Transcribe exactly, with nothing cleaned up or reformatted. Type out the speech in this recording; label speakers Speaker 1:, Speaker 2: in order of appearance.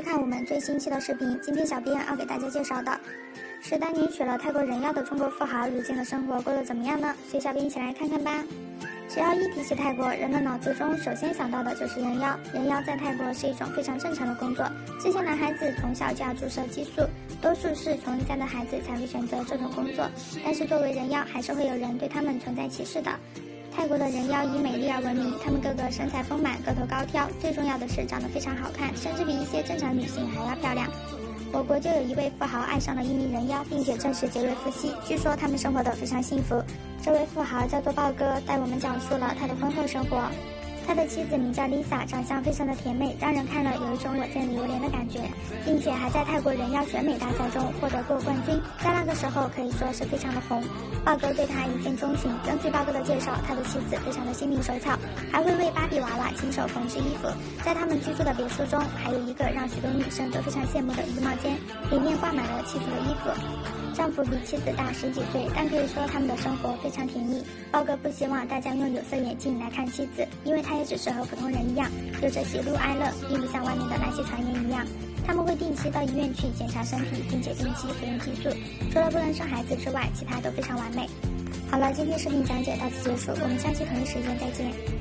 Speaker 1: 看我们最新期的视频。今天小编要给大家介绍的是当年娶了泰国人妖的中国富豪，如今的生活过得怎么样呢？随小编一起来看看吧。只要一提起泰国，人们脑子中首先想到的就是人妖。人妖在泰国是一种非常正常的工作，这些男孩子从小就要注射激素，多数是穷人家的孩子才会选择这种工作。但是作为人妖，还是会有人对他们存在歧视的。泰国的人妖以美丽而闻名，他们个个身材丰满，个头高挑，最重要的是长得非常好看，甚至比一些正常女性还要漂亮。我国就有一位富豪爱上了一名人妖，并且正式结为夫妻，据说他们生活得非常幸福。这位富豪叫做豹哥，带我们讲述了他的婚后生活。他的妻子名叫 Lisa， 长相非常的甜美，让人看了有一种我见犹怜的感觉，并且还在泰国人妖选美大赛中获得过冠军，在那个时候可以说是非常的红。豹哥对他一见钟情，根据豹哥的介绍，他的妻子非常的心灵手巧，还会为芭比娃娃亲手缝制衣服。在他们居住的别墅中，还有一个让许多女生都非常羡慕的衣帽间，里面挂满了妻子的衣服。丈夫比妻子大十几岁，但可以说他们的生活非常甜蜜。豹哥不希望大家用有色眼镜来看妻子，因为他也只是和普通人一样，有着喜怒哀乐，并不像外面的那些传言一样。他们会定期到医院去检查身体，并且定期服用激素，除了不能生孩子之外，其他都非常完美。好了，今天视频讲解到此结束，我们下期同一时间再见。